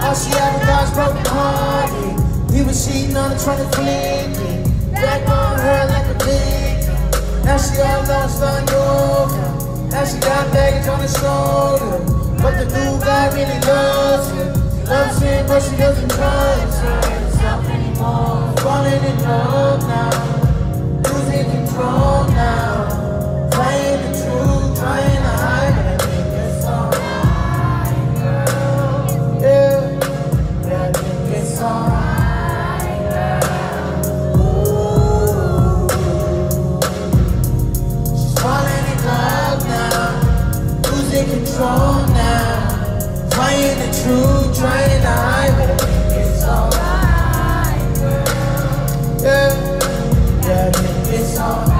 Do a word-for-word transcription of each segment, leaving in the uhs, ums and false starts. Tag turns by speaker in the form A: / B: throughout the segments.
A: All she ever got is broken hearted. He was cheating on her, trying to flip it. Back on her like a victim. Now she all lost on yoga. Now she got baggage on her shoulder. But the new guy really loves her. Loves him, but she doesn't trust herself anymore. Falling in love now. Losing control now. Playing the truth, trying to hide, but I think it's alright, girl. Yeah, yeah, I think it's alright, girl. Ooh. She's falling in love now. Losing control now. Playing the truth, trying to hide, but I think it's alright, girl. Yeah, yeah, I think it's alright.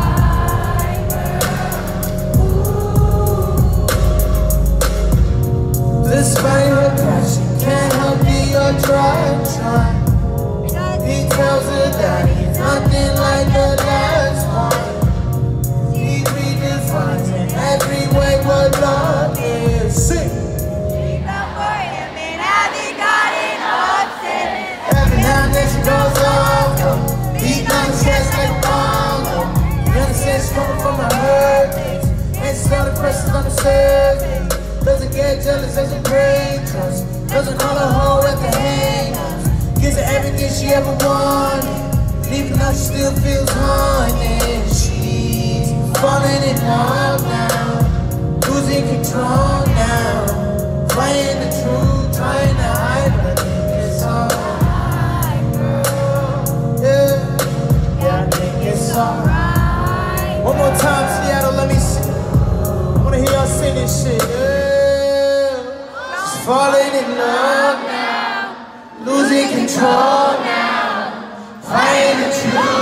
A: Despite her passion, can't help me or try, try. He tells her that he's nothing like the last one. He redefines in every way what love is. Sing.
B: She fell for him and having gotten upset.
A: Every now and then she goes off, beating on his chest like a bongo. You understand she's coming from her hurt days, and she's got the pressures on the surface. Doesn't get jealous, doesn't break trust. Doesn't call her hoe at the hangers. Gives her everything she ever wanted. Even though she still feels haunted. She's falling in love now. Losing control now. Playing the truth, trying to hide, but I think it's alright, girl. Yeah, yeah, I think it's alright. One more time, Seattle, let me sing. I wanna hear y'all sing this shit, yeah. Falling in love now, losing control now, playing the truth.